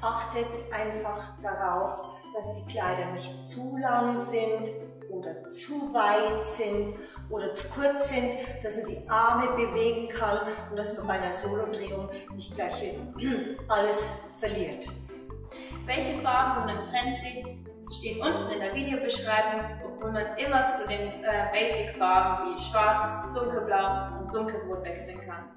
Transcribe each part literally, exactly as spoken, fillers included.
Achtet einfach darauf, dass die Kleider nicht zu lang sind oder zu weit sind oder zu kurz sind, dass man die Arme bewegen kann und dass man bei einer Solodrehung nicht gleich alles verliert. Welche Farben nun im Trend sind, steht unten in der Videobeschreibung, obwohl man immer zu den äh, Basic-Farben wie Schwarz, Dunkelblau und Dunkelrot wechseln kann.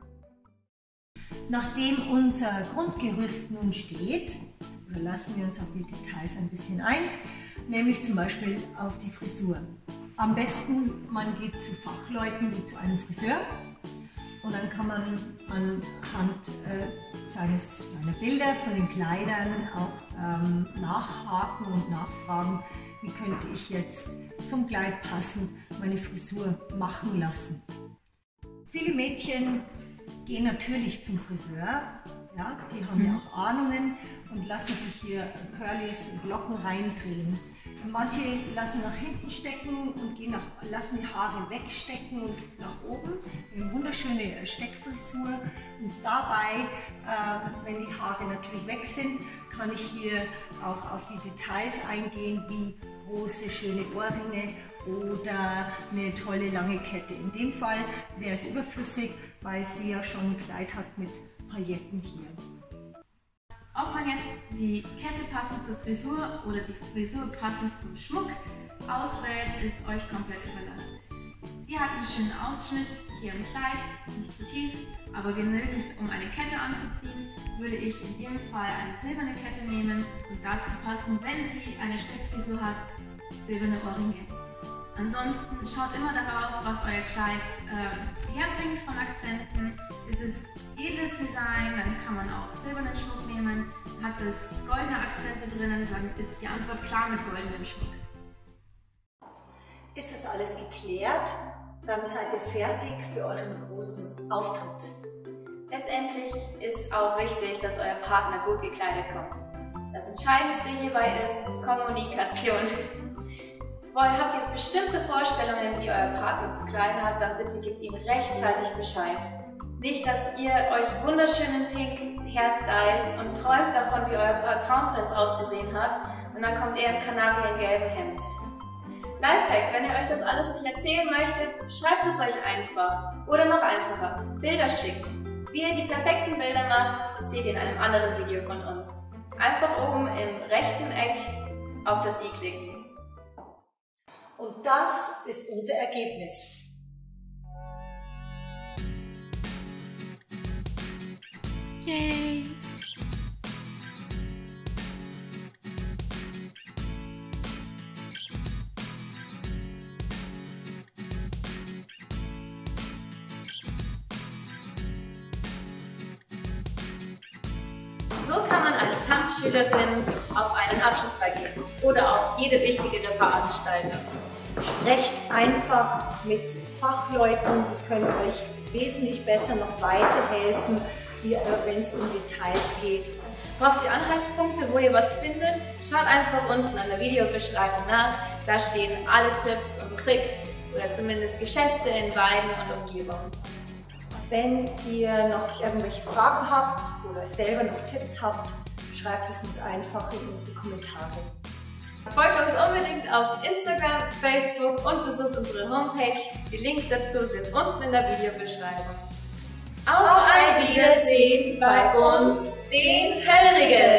Nachdem unser Grundgerüst nun steht, lassen wir uns auf die Details ein bisschen ein, nämlich zum Beispiel auf die Frisur. Am besten, man geht zu Fachleuten wie zu einem Friseur und dann kann man anhand äh, seines, seiner Bilder von den Kleidern auch ähm, nachhaken und nachfragen, wie könnte ich jetzt zum Kleid passend meine Frisur machen lassen. Viele Mädchen gehen natürlich zum Friseur, ja, die haben ja auch Ahnungen und lassen sich hier Curlys und Locken reindrehen. Manche lassen nach hinten stecken und gehen nach, lassen die Haare wegstecken und nach oben. Eine wunderschöne Steckfrisur. Und dabei, äh, wenn die Haare natürlich weg sind, kann ich hier auch auf die Details eingehen, wie große, schöne Ohrringe oder eine tolle lange Kette. In dem Fall wäre es überflüssig, weil sie ja schon ein Kleid hat mit Pailletten hier. Ob man jetzt die Kette passend zur Frisur oder die Frisur passend zum Schmuck auswählt, ist euch komplett überlassen. Sie hat einen schönen Ausschnitt hier im Kleid, nicht zu tief, aber genügend, um eine Kette anzuziehen, würde ich in ihrem Fall eine silberne Kette nehmen und dazu passen, wenn sie eine Steckfrisur hat, silberne Ohrringe. Ansonsten schaut immer darauf, was euer Kleid äh, herbringt von Akzenten. Ist es edles Design, dann kann man auch silbernen Schmuck nehmen. Hat es goldene Akzente drinnen, dann ist die Antwort klar mit goldenem Schmuck. Ist das alles geklärt? Dann seid ihr fertig für euren großen Auftritt. Letztendlich ist auch wichtig, dass euer Partner gut gekleidet kommt. Das Entscheidendste hierbei ist Kommunikation. Habt ihr bestimmte Vorstellungen, wie euer Partner zu kleiden hat, dann bitte gebt ihm rechtzeitig Bescheid. Nicht, dass ihr euch wunderschön in Pink hairstylt und träumt davon, wie euer Traumprinz auszusehen hat und dann kommt er im kanariengelben Hemd. Lifehack, wenn ihr euch das alles nicht erzählen möchtet, schreibt es euch einfach. Oder noch einfacher, Bilder schicken. Wie ihr die perfekten Bilder macht, seht ihr in einem anderen Video von uns. Einfach oben im rechten Eck auf das i klicken. Und das ist unser Ergebnis. Yay! So kann man als Tanzschülerin auf einen Abschlussball gehen oder auf jede wichtigere Veranstaltung. Sprecht einfach mit Fachleuten, die können euch wesentlich besser noch weiterhelfen, wenn es um Details geht. Braucht ihr Anhaltspunkte, wo ihr was findet? Schaut einfach unten an der Videobeschreibung nach. Da stehen alle Tipps und Tricks oder zumindest Geschäfte in Weiden und Umgebung. Wenn ihr noch irgendwelche Fragen habt oder selber noch Tipps habt, schreibt es uns einfach in unsere Kommentare. Folgt uns unbedingt auf Instagram, Facebook und besucht unsere Homepage. Die Links dazu sind unten in der Videobeschreibung. Auf ein Wiedersehen bei uns, den Hellriegel!